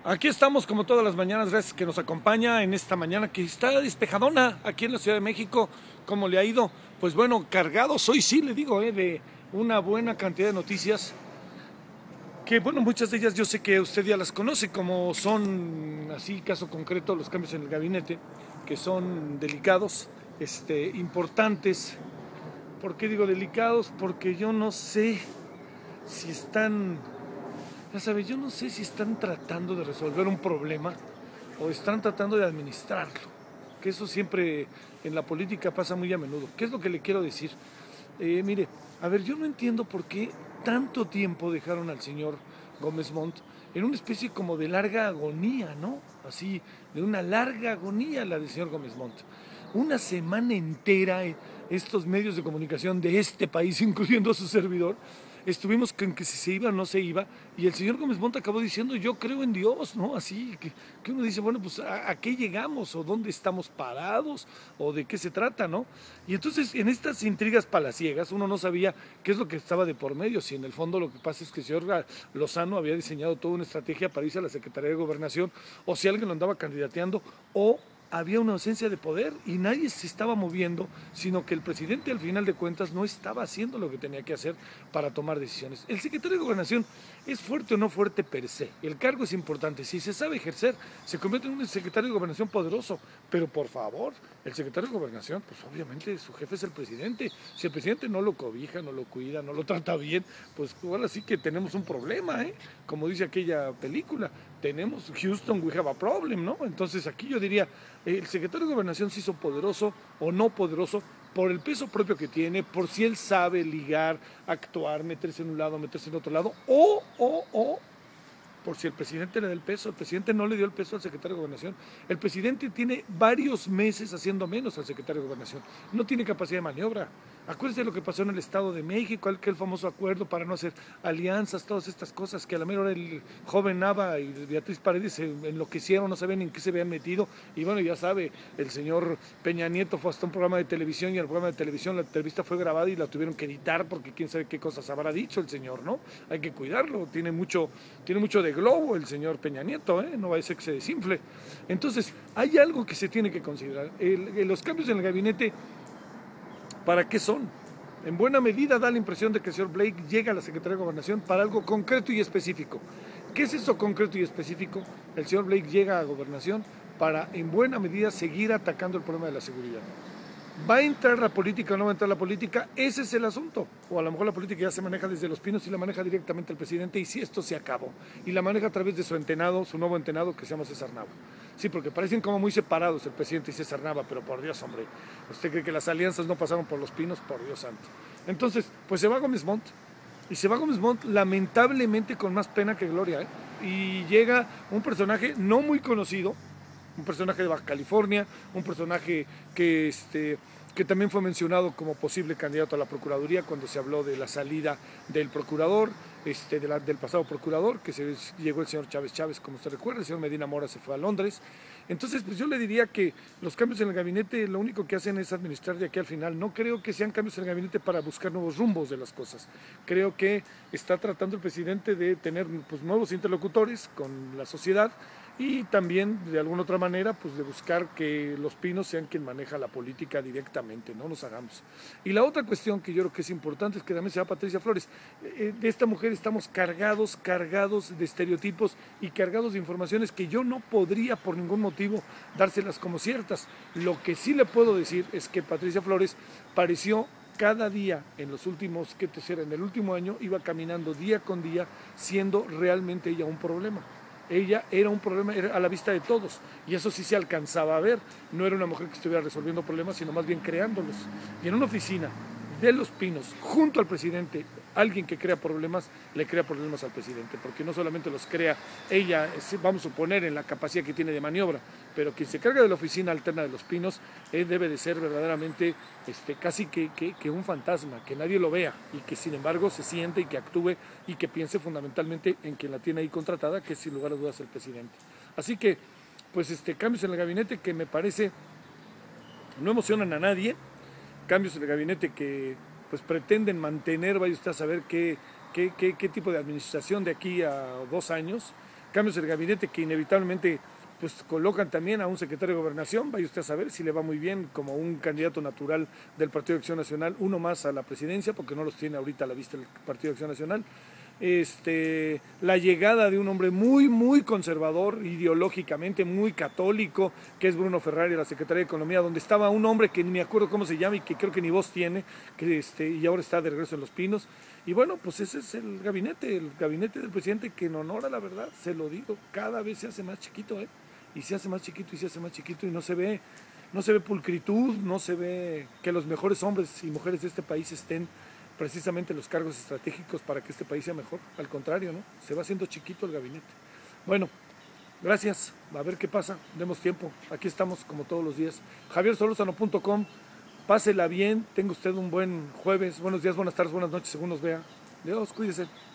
Aquí estamos como todas las mañanas, gracias que nos acompaña en esta mañana que está despejadona aquí en la Ciudad de México. ¿Cómo le ha ido? Pues bueno, cargados hoy sí, le digo, de una buena cantidad de noticias que bueno, muchas de ellas yo sé que usted ya las conoce, como son, así caso concreto, los cambios en el gabinete, que son delicados, importantes. ¿Por qué digo delicados? Porque yo no sé si están, ya sabes, yo no sé si están tratando de resolver un problema o están tratando de administrarlo, que eso siempre en la política pasa muy a menudo. ¿Qué es lo que le quiero decir? Mire, a ver, yo no entiendo por qué tanto tiempo dejaron al señor Gómez Montt en una especie como de larga agonía, ¿no? Así, de una larga agonía la del señor Gómez Montt. Una semana entera estos medios de comunicación de este país, incluyendo a su servidor, estuvimos con que si se iba o no se iba, y el señor Gómez Montt acabó diciendo, yo creo en Dios, ¿no? Así que uno dice, bueno, pues ¿a qué llegamos? ¿O dónde estamos parados? ¿O de qué se trata, no? Y entonces, en estas intrigas palaciegas, uno no sabía qué es lo que estaba de por medio, si en el fondo lo que pasa es que el señor Lozano había diseñado toda una estrategia para irse a la Secretaría de Gobernación, o si alguien lo andaba candidateando, o había una ausencia de poder y nadie se estaba moviendo, sino que el presidente al final de cuentas no estaba haciendo lo que tenía que hacer para tomar decisiones. El secretario de Gobernación es fuerte o no fuerte per se, el cargo es importante, si se sabe ejercer, se convierte en un secretario de Gobernación poderoso, pero por favor, el secretario de Gobernación, pues obviamente su jefe es el presidente, si el presidente no lo cobija, no lo cuida, no lo trata bien, pues ahora sí que tenemos un problema, como dice aquella película, tenemos Houston, we have a problem, ¿no? Entonces aquí yo diría, el secretario de Gobernación se hizo poderoso o no poderoso por el peso propio que tiene, por si él sabe ligar, actuar, meterse en un lado, meterse en otro lado, o por si el presidente le da el peso. El presidente no le dio el peso al secretario de Gobernación. El presidente tiene varios meses haciendo menos al secretario de Gobernación. No tiene capacidad de maniobra. Acuérdense de lo que pasó en el Estado de México, aquel famoso acuerdo para no hacer alianzas, todas estas cosas que a la mera hora el joven Nava y Beatriz Paredes se enloquecieron, no sabían en qué se habían metido. Y bueno, ya sabe, el señor Peña Nieto fue hasta un programa de televisión y el programa de televisión, la entrevista fue grabada y la tuvieron que editar porque quién sabe qué cosas habrá dicho el señor, ¿no? Hay que cuidarlo, tiene mucho de globo el señor Peña Nieto, no va a ser que se desinfle. Entonces, hay algo que se tiene que considerar. Los cambios en el gabinete, ¿para qué son? En buena medida da la impresión de que el señor Blake llega a la Secretaría de Gobernación para algo concreto y específico. ¿Qué es eso concreto y específico? El señor Blake llega a Gobernación para, en buena medida, seguir atacando el problema de la seguridad. ¿Va a entrar la política o no va a entrar la política? Ese es el asunto. O a lo mejor la política ya se maneja desde Los Pinos y la maneja directamente el presidente, y si esto se acabó. Y la maneja a través de su entenado, su nuevo entenado, que se llama César Nava. Sí, porque parecen como muy separados el presidente y César Nava, pero por Dios, hombre, ¿usted cree que las alianzas no pasaron por Los Pinos? Por Dios santo. Entonces, pues se va Gómez Montt. Y se va Gómez Montt lamentablemente con más pena que gloria, Y llega un personaje no muy conocido, un personaje de Baja California, un personaje que también fue mencionado como posible candidato a la Procuraduría cuando se habló de la salida del procurador, del pasado procurador, que llegó el señor Chávez, como usted recuerda, el señor Medina Mora se fue a Londres. Entonces, pues yo le diría que los cambios en el gabinete lo único que hacen es administrar de aquí al final. No creo que sean cambios en el gabinete para buscar nuevos rumbos de las cosas. Creo que está tratando el presidente de tener pues, nuevos interlocutores con la sociedad, y también de alguna otra manera pues de buscar que Los Pinos sean quien maneja la política directamente, no nos hagamos. Y la otra cuestión que yo creo que es importante es que también se llama Patricia Flores. De esta mujer estamos cargados de estereotipos y cargados de informaciones que yo no podría por ningún motivo dárselas como ciertas. Lo que sí le puedo decir es que Patricia Flores pareció cada día en los últimos, en el último año, iba caminando día con día, siendo realmente ella un problema. Ella era un problema, era a la vista de todos, y eso sí se alcanzaba a ver. No era una mujer que estuviera resolviendo problemas, sino más bien creándolos. Y en una oficina de Los Pinos, junto al presidente, alguien que crea problemas, le crea problemas al presidente, porque no solamente los crea ella, vamos a suponer, en la capacidad que tiene de maniobra, pero quien se carga de la oficina alterna de Los Pinos debe de ser verdaderamente casi que un fantasma, que nadie lo vea y que sin embargo se siente y que actúe y que piense fundamentalmente en quien la tiene ahí contratada, que es sin lugar a dudas el presidente. Así que, pues cambios en el gabinete que me parece no emocionan a nadie, cambios en el gabinete que pues pretenden mantener, vaya usted a saber qué tipo de administración de aquí a 2 años, cambios en el gabinete que inevitablemente pues colocan también a un secretario de Gobernación, vaya usted a saber si le va muy bien como un candidato natural del Partido de Acción Nacional, uno más a la presidencia, porque no los tiene ahorita a la vista el Partido de Acción Nacional. La llegada de un hombre muy conservador, ideológicamente muy católico, que es Bruno Ferrari, la Secretaría de Economía, donde estaba un hombre que ni me acuerdo cómo se llama y que creo que ni voz tiene, y ahora está de regreso en Los Pinos. Y bueno, pues ese es el gabinete del presidente, que en honor a la verdad, se lo digo, cada vez se hace más chiquito, y se hace más chiquito y se hace más chiquito, y no se ve pulcritud, no se ve que los mejores hombres y mujeres de este país estén precisamente en los cargos estratégicos para que este país sea mejor. Al contrario, ¿no? Se va haciendo chiquito el gabinete. Bueno, gracias, a ver qué pasa, demos tiempo, aquí estamos como todos los días. javiersolórzano.com, pásela bien, tenga usted un buen jueves, buenos días, buenas tardes, buenas noches, según nos vea. Dios, cuídese.